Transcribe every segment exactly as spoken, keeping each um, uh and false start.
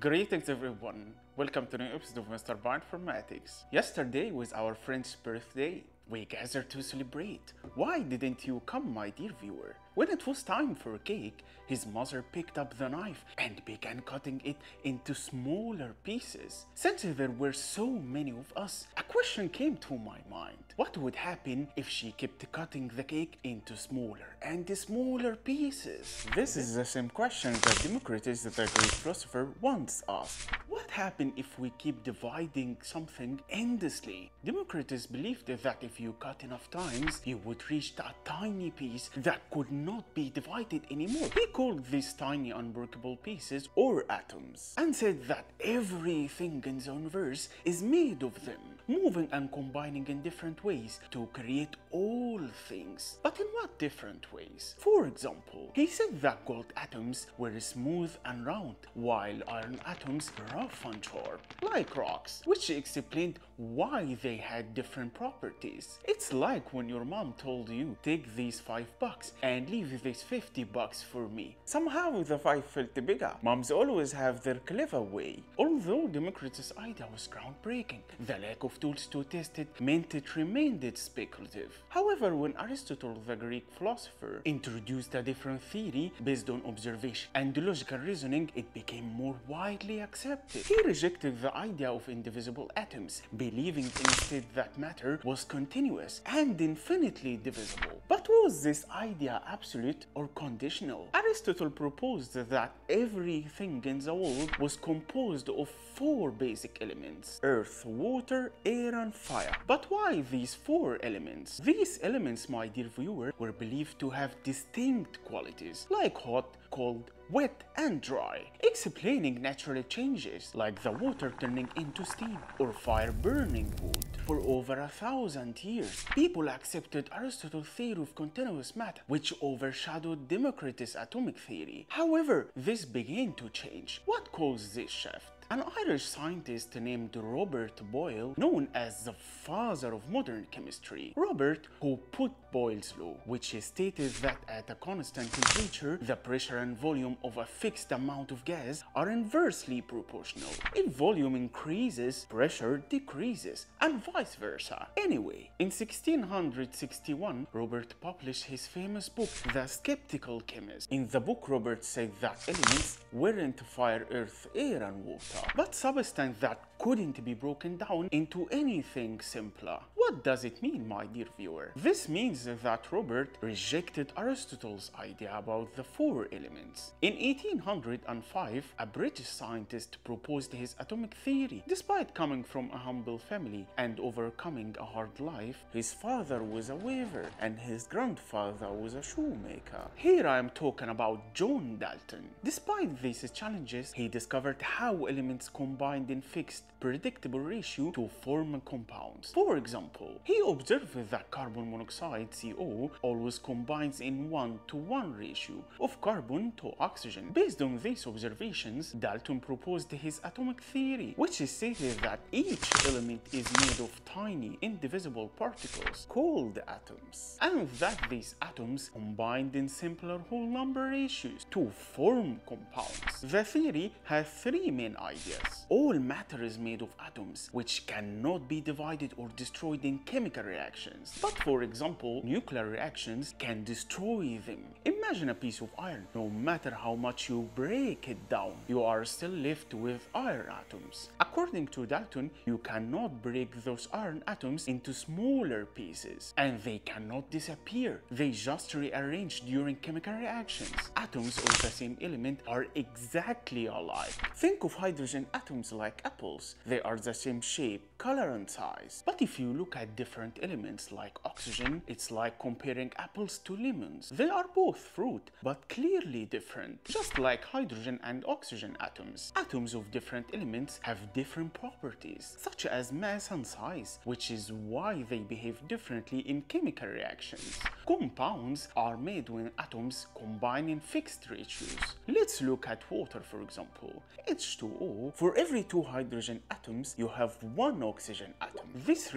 Greetings everyone, welcome to a new episode of Mister Bioinformatix. Yesterday was our friend's birthday. We gathered to celebrate. Why didn't you come, my dear viewer? When it was time for cake, his mother picked up the knife and began cutting it into smaller pieces. Since there were so many of us, a question came to my mind. What would happen if she kept cutting the cake into smaller and smaller pieces? This is the same question that Democritus, the Greek philosopher, once asked. What happens if we keep dividing something endlessly? Democritus believed that if you cut enough times, you would reach that tiny piece that could not be divided anymore. He called these tiny unbreakable pieces or atoms, and said that everything in the universe is made of them, moving and combining in different ways to create all things. But in what different ways? For example, he said that gold atoms were smooth and round, while iron atoms were rough and sharp, like rocks, which explained why they had different properties. It's like when your mom told you, take these five bucks and leave this fifty bucks for me. Somehow the five felt bigger. Moms always have their clever way. Although Democritus' idea was groundbreaking, the lack of tools to test it meant it remained speculative. However, when Aristotle, the Greek philosopher, introduced a different theory based on observation and logical reasoning, it became more widely accepted. He rejected the idea of indivisible atoms, believing instead that matter was continuous and infinitely divisible. But was this idea absolute or conditional? Aristotle proposed that everything in the world was composed of four basic elements: earth, water, air, and fire. But why these four elements? These elements, my dear viewer, were believed to have distinct qualities, like hot, cold, wet and dry, explaining natural changes like the water turning into steam or fire burning wood. For over a thousand years, people accepted Aristotle's theory of continuous matter, which overshadowed Democritus' atomic theory. However, this began to change. What caused this shift? An Irish scientist named Robert Boyle, known as the father of modern chemistry. Robert, who put Boyle's law, which stated that at a constant temperature, the pressure and volume of a fixed amount of gas are inversely proportional. If volume increases, pressure decreases, and vice versa. Anyway, in sixteen sixty-one, Robert published his famous book, The Skeptical Chemist. In the book, Robert said that elements weren't fire, earth, air, and water, but substance that couldn't be broken down into anything simpler. What does it mean, my dear viewer? This means that Robert rejected Aristotle's idea about the four elements. In eighteen oh five, a British scientist proposed his atomic theory. Despite coming from a humble family and overcoming a hard life, his father was a weaver and his grandfather was a shoemaker. Here I am talking about John Dalton. Despite these challenges, he discovered how elements combined in fixed, predictable ratio to form compounds. For example, he observed that carbon monoxide, C O, always combines in one to one ratio of carbon to oxygen. Based on these observations, Dalton proposed his atomic theory, which stated that each element is made of tiny, indivisible particles called atoms, and that these atoms combined in simpler whole number ratios to form compounds. The theory has three main ideas. All matter is made of atoms, which cannot be divided or destroyed in chemical reactions. But for example, nuclear reactions can destroy them. Imagine a piece of iron. No matter how much you break it down, you are still left with iron atoms. According to Dalton, you cannot break those iron atoms into smaller pieces, and they cannot disappear. They just rearrange during chemical reactions. Atoms of the same element are exactly alike. Think of hydrogen atoms like apples. They are the same shape, color and size. But if you look at different elements like oxygen, it's like comparing apples to lemons. They are both fruit, but clearly different. Just like hydrogen and oxygen atoms. Atoms of different elements have different properties, such as mass and size, which is why they behave differently in chemical reactions. Compounds are made when atoms combine in fixed ratios. Let's look at water, for example. H two O, for every two hydrogen atoms, you have one oxygen atom. This ratio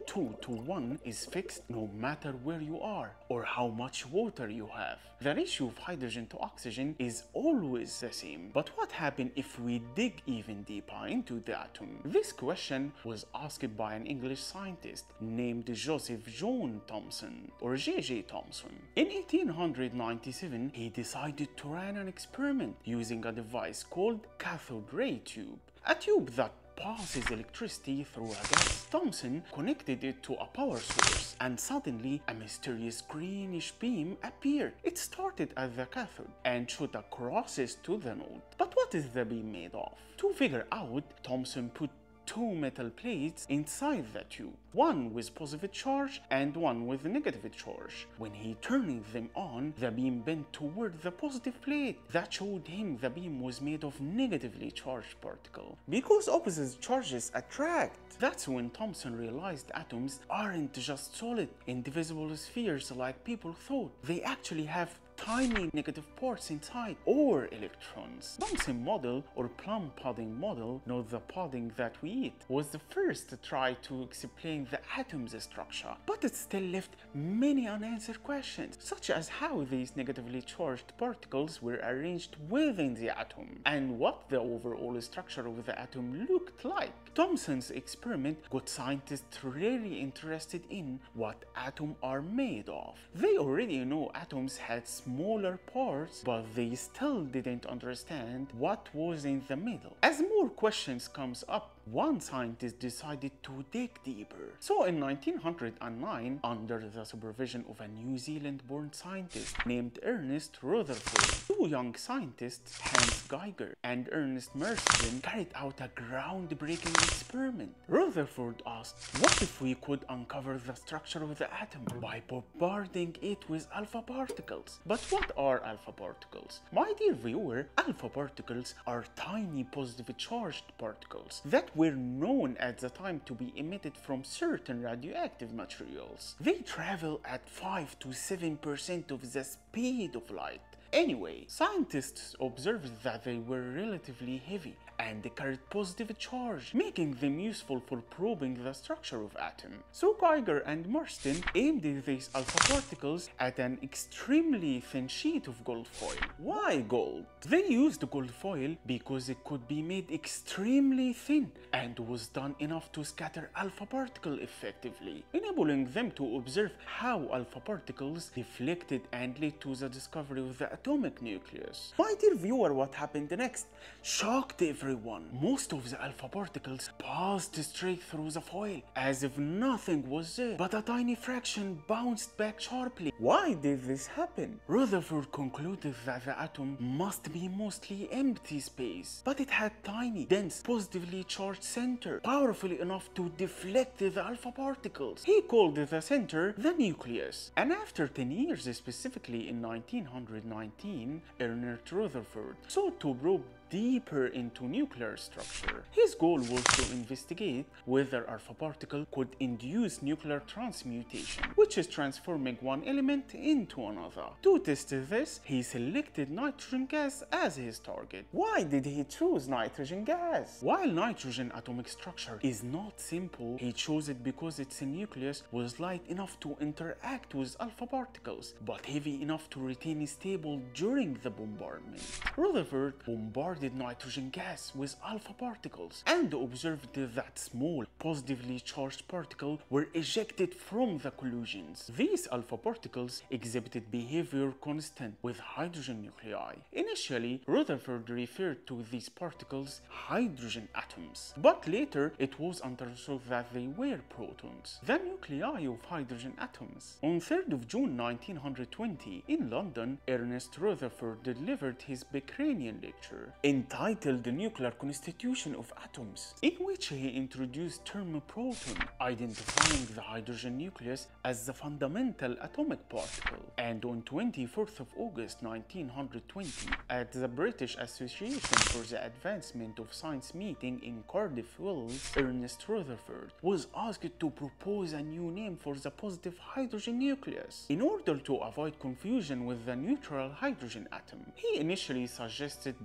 two to one is fixed no matter where you are or how much water you have. The ratio of hydrogen to oxygen is always the same. But what happens if we dig even deeper into the atom? This question was asked by an English scientist named Joseph John Thomson, or J J Thomson. In eighteen ninety-seven, he decided to run an experiment using a device called cathode ray tube, a tube that passes electricity through a gas. Thomson connected it to a power source, and suddenly a mysterious greenish beam appeared. It started at the cathode and shot across to the node. But what is the beam made of? To figure out, Thomson put two metal plates inside the tube, one with positive charge and one with negative charge. When he turned them on, the beam bent toward the positive plate. That showed him the beam was made of negatively charged particle, because opposite charges attract. That's when Thomson realized atoms aren't just solid, indivisible spheres like people thought. They actually have tiny negative parts inside, or electrons. Thomson model, or plum pudding model, not the pudding that we eat, was the first to try to explain the atom's structure, but it still left many unanswered questions, such as how these negatively charged particles were arranged within the atom, and what the overall structure of the atom looked like. Thomson's experiment got scientists really interested in what atoms are made of. They already know atoms had smaller parts, but they still didn't understand what was in the middle. As more questions comes up, one scientist decided to dig deeper. So in nineteen oh nine, under the supervision of a New Zealand-born scientist named Ernest Rutherford, two young scientists, Hans Geiger and Ernest Marsden, carried out a groundbreaking experiment. Rutherford asked, what if we could uncover the structure of the atom by bombarding it with alpha particles? But what are alpha particles? My dear viewer, alpha particles are tiny positive charged particles that were known at the time to be emitted from certain radioactive materials. They travel at five to seven percent of the speed of light. Anyway, scientists observed that they were relatively heavy and they carried positive charge, making them useful for probing the structure of atoms. So Geiger and Marsden aimed these alpha particles at an extremely thin sheet of gold foil. Why gold? They used gold foil because it could be made extremely thin and was done enough to scatter alpha particle effectively, enabling them to observe how alpha particles deflected and led to the discovery of the atomic nucleus. My dear viewer, what happened next shocked everyone. Most of the alpha particles passed straight through the foil as if nothing was there, but a tiny fraction bounced back sharply. Why did this happen? Rutherford concluded that the atom must be mostly empty space, but it had tiny, dense, positively charged center, powerful enough to deflect the alpha particles. He called the center the nucleus. And after ten years, specifically in nineteen nineteen, Ernest Rutherford sought to probe deeper into nuclear structure. His goal was to investigate whether alpha particle could induce nuclear transmutation, which is transforming one element into another. To test this, he selected nitrogen gas as his target. Why did he choose nitrogen gas? While nitrogen atomic structure is not simple, he chose it because its nucleus was light enough to interact with alpha particles, but heavy enough to retain stable during the bombardment. Rutherford bombarded nitrogen gas with alpha particles and observed that small, positively charged particles were ejected from the collisions. These alpha particles exhibited behavior constant with hydrogen nuclei. Initially, Rutherford referred to these particles hydrogen atoms, but later it was understood that they were protons, the nuclei of hydrogen atoms. On third of June nineteen twenty, in London, Ernest Rutherford delivered his Beckranian lecture entitled The Nuclear Constitution of Atoms, in which he introduced term proton, identifying the hydrogen nucleus as the fundamental atomic particle. And on twenty-fourth of August nineteen twenty, at the British Association for the Advancement of Science meeting in Cardiff, Wales, Ernest Rutherford was asked to propose a new name for the positive hydrogen nucleus in order to avoid confusion with the neutral hydrogen atom. He initially suggested both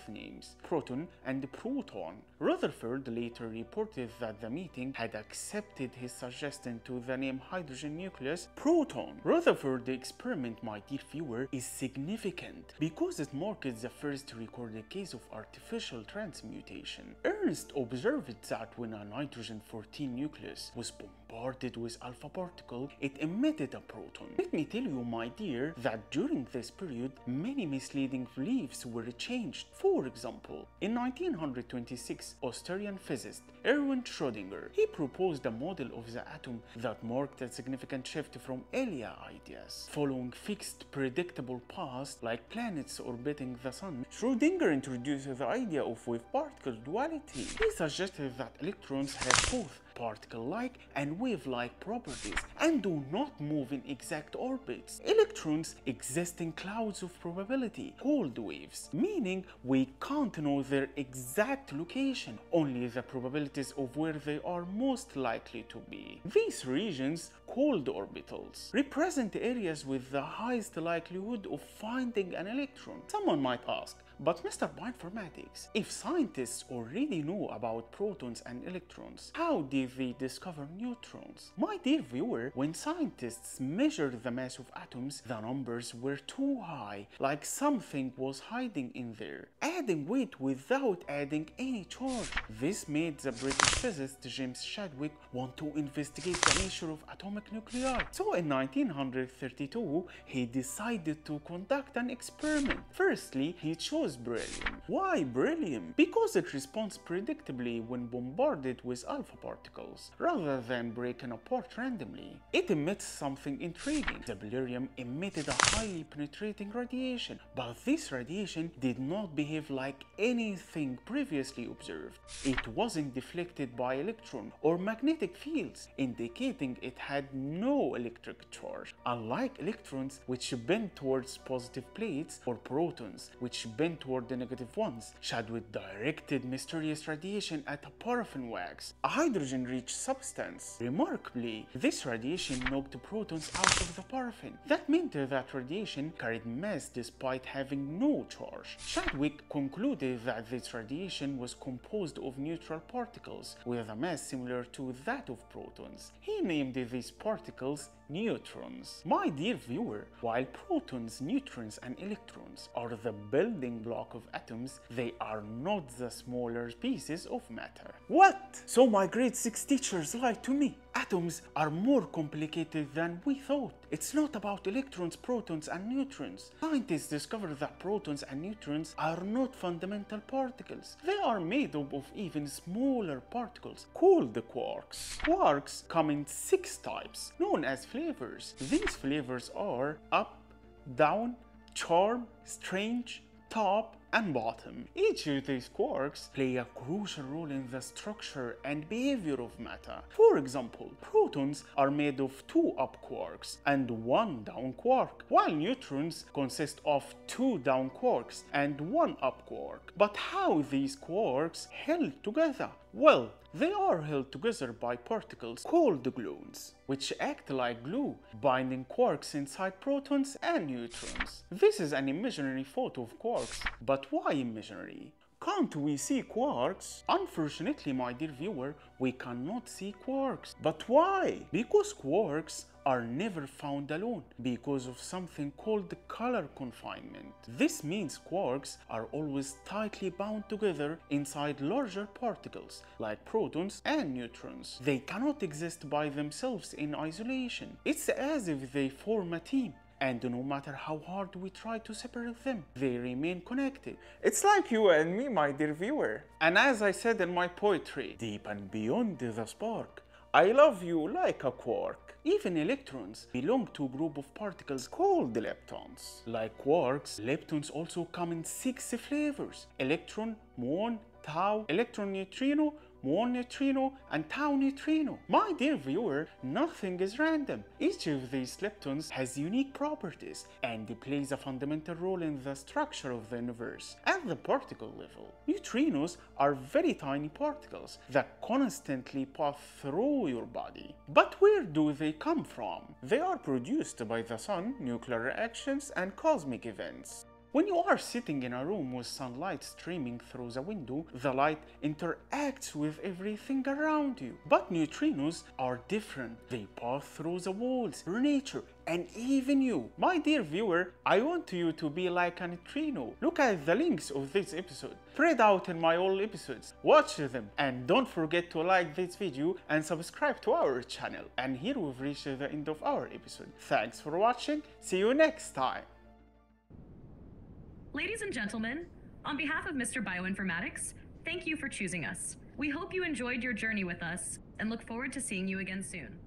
both names, proton and proton. Rutherford later reported that the meeting had accepted his suggestion to the name hydrogen nucleus proton. Rutherford's experiment, my dear viewer, is significant because it marked the first recorded case of artificial transmutation. Ernst observed that when a nitrogen fourteen nucleus was bombarded with alpha particle, it emitted a proton. Let me tell you, my dear, that during this period, many misleading beliefs were changed. For example, in nineteen twenty-six, Austrian physicist Erwin Schrödinger, he proposed a model of the atom that marked a significant shift from earlier ideas. Following fixed, predictable paths like planets orbiting the sun, Schrödinger introduced the idea of wave-particle duality. He suggested that electrons have both particle-like and wave-like properties and do not move in exact orbits. Electrons exist in clouds of probability, called waves, meaning we can't know their exact location, only the probabilities of where they are most likely to be. These regions, called orbitals, represent areas with the highest likelihood of finding an electron. Someone might ask, but Mister Bioinformatics, if scientists already know about protons and electrons, how did they discover neutrons? My dear viewer, when scientists measured the mass of atoms, the numbers were too high, like something was hiding in there, adding weight without adding any charge. This made the British physicist James Chadwick want to investigate the nature of atomic nuclei. So in nineteen thirty-two, he decided to conduct an experiment. Firstly, he chose beryllium. Why beryllium? Because it responds predictably when bombarded with alpha particles, rather than breaking apart randomly. It emits something intriguing. The beryllium emitted a highly penetrating radiation, but this radiation did not behave like anything previously observed. It wasn't deflected by electron or magnetic fields, indicating it had no electric charge. Unlike electrons, which bend towards positive plates, or protons, which bend toward the negative ones, Chadwick directed mysterious radiation at a paraffin wax, a hydrogen-rich substance. Remarkably, this radiation knocked protons out of the paraffin. That meant that radiation carried mass despite having no charge. Chadwick concluded that this radiation was composed of neutral particles with a mass similar to that of protons. He named these particles neutrons. My dear viewer, while protons, neutrons, and electrons are the building block of atoms, they are not the smaller pieces of matter. What? So my grade six teachers lied to me. Atoms are more complicated than we thought. It's not about electrons, protons, and neutrons. Scientists discovered that protons and neutrons are not fundamental particles. They are made up of even smaller particles called the quarks. Quarks come in six types, known as flavors. These flavors are up, down, charm, strange, top, and bottom. Each of these quarks play a crucial role in the structure and behavior of matter. For example, protons are made of two up quarks and one down quark, while neutrons consist of two down quarks and one up quark. But how these quarks held together? Well, they are held together by particles called gluons, which act like glue, binding quarks inside protons and neutrons. This is an imaginary photo of quarks, but why imaginary? Can't we see quarks? Unfortunately, my dear viewer, we cannot see quarks. But why? Because quarks are never found alone, because of something called color confinement. This means quarks are always tightly bound together inside larger particles, like protons and neutrons. They cannot exist by themselves in isolation. It's as if they form a team. And no matter how hard we try to separate them, they remain connected. It's like you and me, my dear viewer. And as I said in my poetry, deep and beyond the spark, I love you like a quark. Even electrons belong to a group of particles called leptons. Like quarks, leptons also come in six flavors: electron, muon, tau, electron neutrino, muon neutrino, and tau neutrino. My dear viewer, nothing is random. Each of these leptons has unique properties and plays a fundamental role in the structure of the universe at the particle level. Neutrinos are very tiny particles that constantly pass through your body. But where do they come from? They are produced by the sun, nuclear reactions, and cosmic events. When you are sitting in a room with sunlight streaming through the window, the light interacts with everything around you. But neutrinos are different. They pass through the walls, nature, and even you. My dear viewer, I want you to be like a neutrino. Look at the links of this episode, spread out in my old episodes, watch them, and don't forget to like this video and subscribe to our channel. And here we've reached the end of our episode. Thanks for watching, see you next time. Ladies and gentlemen, on behalf of Mister Bioinformatix, thank you for choosing us. We hope you enjoyed your journey with us and look forward to seeing you again soon.